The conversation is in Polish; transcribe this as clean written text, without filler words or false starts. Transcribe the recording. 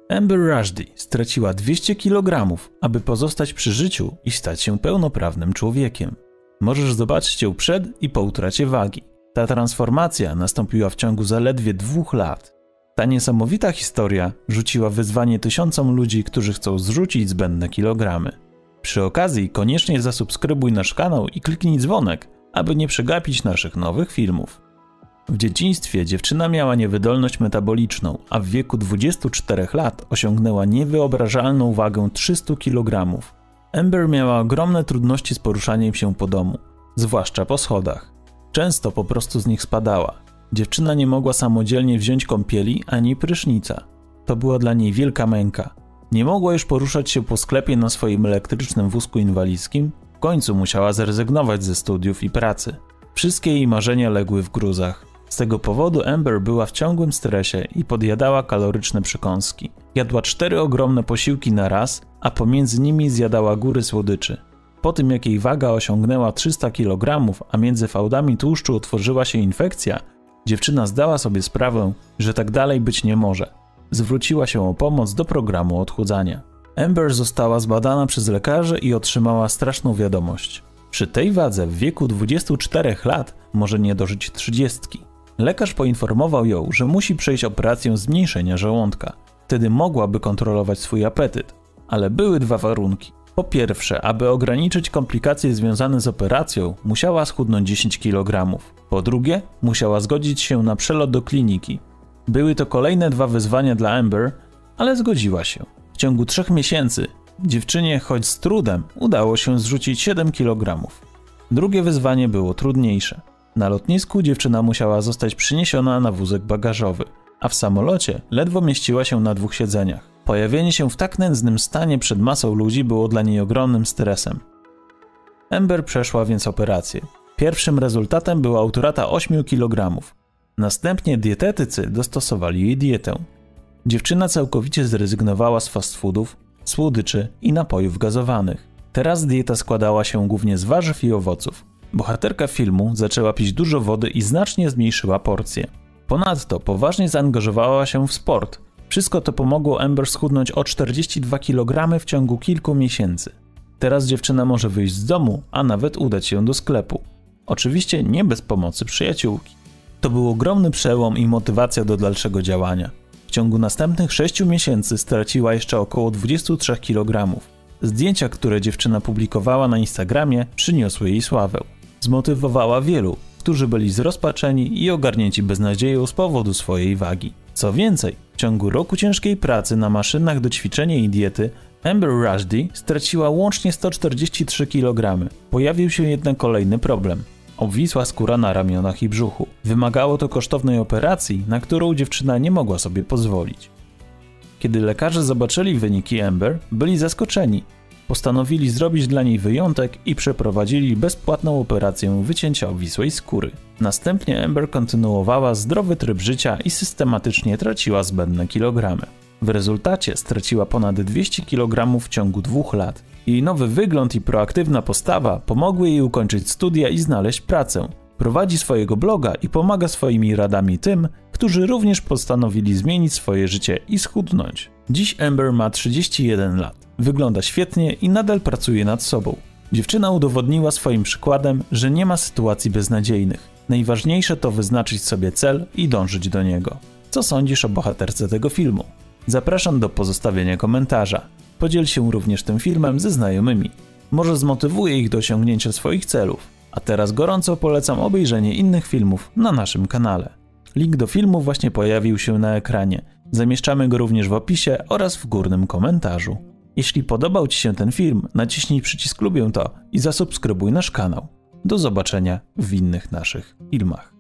Amber Rushdie straciła 200 kg, aby pozostać przy życiu i stać się pełnoprawnym człowiekiem. Możesz zobaczyć ją przed i po utracie wagi. Ta transformacja nastąpiła w ciągu zaledwie 2 lat. Ta niesamowita historia rzuciła wyzwanie tysiącom ludzi, którzy chcą zrzucić zbędne kilogramy. Przy okazji koniecznie zasubskrybuj nasz kanał i kliknij dzwonek, aby nie przegapić naszych nowych filmów. W dzieciństwie dziewczyna miała niewydolność metaboliczną, a w wieku 24 lat osiągnęła niewyobrażalną wagę 300 kg. Amber miała ogromne trudności z poruszaniem się po domu, zwłaszcza po schodach. Często po prostu z nich spadała. Dziewczyna nie mogła samodzielnie wziąć kąpieli ani prysznica. To była dla niej wielka męka. Nie mogła już poruszać się po sklepie na swoim elektrycznym wózku inwalidzkim. W końcu musiała zrezygnować ze studiów i pracy. Wszystkie jej marzenia legły w gruzach. Z tego powodu Amber była w ciągłym stresie i podjadała kaloryczne przekąski. Jadła 4 ogromne posiłki na raz, a pomiędzy nimi zjadała góry słodyczy. Po tym jak jej waga osiągnęła 300 kg, a między fałdami tłuszczu utworzyła się infekcja, dziewczyna zdała sobie sprawę, że tak dalej być nie może. Zwróciła się o pomoc do programu odchudzania. Amber została zbadana przez lekarzy i otrzymała straszną wiadomość. Przy tej wadze w wieku 24 lat może nie dożyć 30. Lekarz poinformował ją, że musi przejść operację zmniejszenia żołądka. Wtedy mogłaby kontrolować swój apetyt. Ale były 2 warunki. Po pierwsze, aby ograniczyć komplikacje związane z operacją, musiała schudnąć 10 kg. Po drugie, musiała zgodzić się na przelot do kliniki. Były to kolejne 2 wyzwania dla Amber, ale zgodziła się. W ciągu 3 miesięcy dziewczynie, choć z trudem, udało się zrzucić 7 kg. Drugie wyzwanie było trudniejsze. Na lotnisku dziewczyna musiała zostać przyniesiona na wózek bagażowy, a w samolocie ledwo mieściła się na 2 siedzeniach. Pojawienie się w tak nędznym stanie przed masą ludzi było dla niej ogromnym stresem. Amber przeszła więc operację. Pierwszym rezultatem była utrata 8 kg. Następnie dietetycy dostosowali jej dietę. Dziewczyna całkowicie zrezygnowała z fast foodów, słodyczy i napojów gazowanych. Teraz dieta składała się głównie z warzyw i owoców. Bohaterka filmu zaczęła pić dużo wody i znacznie zmniejszyła porcje. Ponadto poważnie zaangażowała się w sport. Wszystko to pomogło Amber schudnąć o 42 kg w ciągu kilku miesięcy. Teraz dziewczyna może wyjść z domu, a nawet udać się do sklepu. Oczywiście nie bez pomocy przyjaciółki. To był ogromny przełom i motywacja do dalszego działania. W ciągu następnych 6 miesięcy straciła jeszcze około 23 kg. Zdjęcia, które dziewczyna publikowała na Instagramie, przyniosły jej sławę. Zmotywowała wielu, którzy byli zrozpaczeni i ogarnięci beznadzieją z powodu swojej wagi. Co więcej, w ciągu roku ciężkiej pracy na maszynach do ćwiczenia i diety Amber Rushdie straciła łącznie 143 kg. Pojawił się jednak kolejny problem. Obwisła skóra na ramionach i brzuchu. Wymagało to kosztownej operacji, na którą dziewczyna nie mogła sobie pozwolić. Kiedy lekarze zobaczyli wyniki Amber, byli zaskoczeni. Postanowili zrobić dla niej wyjątek i przeprowadzili bezpłatną operację wycięcia obwisłej skóry. Następnie Amber kontynuowała zdrowy tryb życia i systematycznie traciła zbędne kilogramy. W rezultacie straciła ponad 200 kg w ciągu 2 lat. Jej nowy wygląd i proaktywna postawa pomogły jej ukończyć studia i znaleźć pracę. Prowadzi swojego bloga i pomaga swoimi radami tym, którzy również postanowili zmienić swoje życie i schudnąć. Dziś Amber ma 31 lat. Wygląda świetnie i nadal pracuje nad sobą. Dziewczyna udowodniła swoim przykładem, że nie ma sytuacji beznadziejnych. Najważniejsze to wyznaczyć sobie cel i dążyć do niego. Co sądzisz o bohaterce tego filmu? Zapraszam do pozostawienia komentarza. Podziel się również tym filmem ze znajomymi. Może zmotywuje ich do osiągnięcia swoich celów. A teraz gorąco polecam obejrzenie innych filmów na naszym kanale. Link do filmu właśnie pojawił się na ekranie. Zamieszczamy go również w opisie oraz w górnym komentarzu. Jeśli podobał Ci się ten film, naciśnij przycisk lubię to i zasubskrybuj nasz kanał. Do zobaczenia w innych naszych filmach.